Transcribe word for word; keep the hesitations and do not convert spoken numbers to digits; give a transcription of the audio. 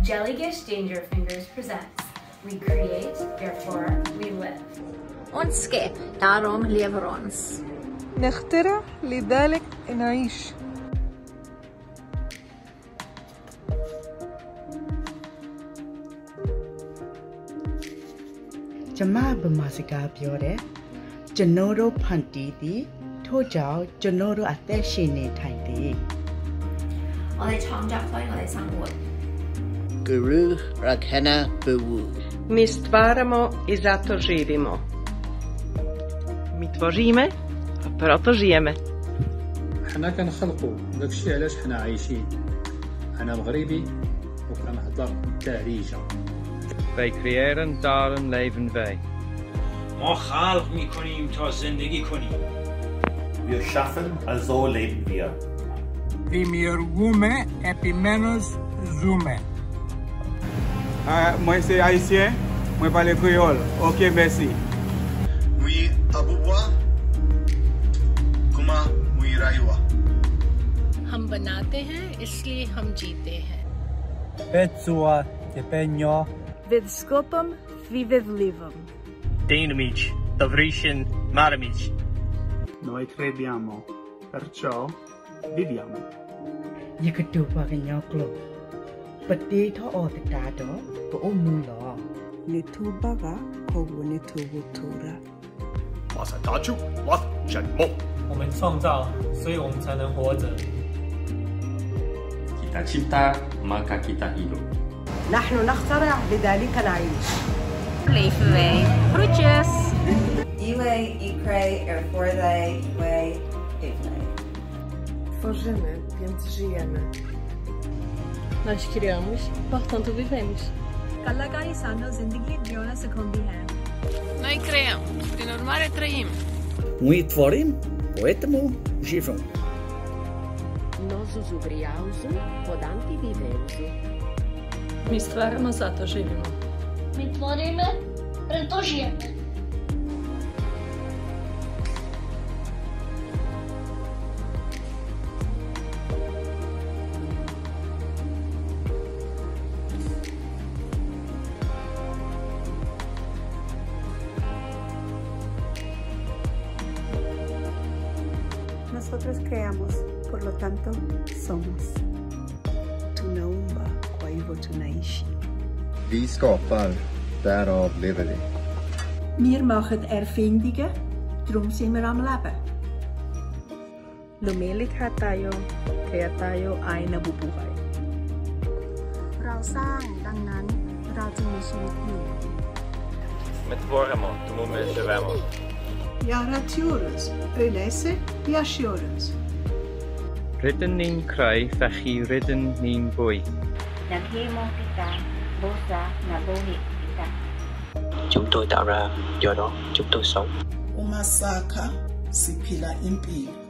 Jellygish Danger Fingers presents We Create, Therefore We Live. Ons skep, daarom lewer ons. نخترع لذلك نعيش. Jama b'masika biore, Janoro Pantiti, Tojao, Janoro Ateshine Taiti. 我哋創作所以我哋生活。 Guru Rakhana Bewu. Mi stvaramo i zato živimo. Mi tworzymy, a proto żyjemy. حنا كنخلقوا داكشي علاش حنا عايشين. أنا مغربي وكنهضر دارجة. Wij creëren, daarom leven wij. ما خلق میکنیم تا زندگی کنیم. Wir schaffen, also leben wir. Δημιουργούμε, επομένως ζούμε. Ah, moi c'est haïtien, moi parle créole. Ok, merci. Oui, Abuwa. Kuma oui raywa. हम बनाते हैं इसलिए हम जीते हैं. Petsua, tepenyo. With scopum viviv livum. Dynamic, Davrishan, Maramic. Noi crediamo, perciò viviamo. Yakatupa Ganyoklo. Potato or the Dado, go Mula. Nitubaga, Kogu Nitubutura. Masatachu, what? Janmo. 我们创造，所以我们才能活着。 Kita cipta, maka kita hidup. نحن نخترع لذلك نعيش. Leven wij groetjes. Iwe, ikre, ervoor wij, wij, evenij. Tworzymy, więc żyjemy. Nós criamos, portanto vivemos. कलाकारी सानो जिंदगी जियोना सिखाती है. Noi creăm, prin urmare trăim. Noi tvorim, poetamo, živom. Nós usubriaus, podanti vivemos. Mi stvaramo, zato živimo. Mi tvoríme, preto žijeme. Nosotros creamos, por lo tanto, somos. Tunaumba, kwa hivyo tunaishi. Vi skapar, därav lever vi. Wir machen Erfindungen, darum sind wir am Leben. Lumilikha tayo, kaya tayo ay nabubuhay. เราสร้างดังนั้นเราจึงมีชีวิตอยู่ My tworzymy, tomu my żywemy. Jaratiurus, Renese, Yashiurus. Ridden nin kraj, fachi ridden nin boy. Naghimo kita, bosa na bohi kita. Chúng tôi tạo ra, do đó chúng tôi sống. Umasaka, siphila impilo.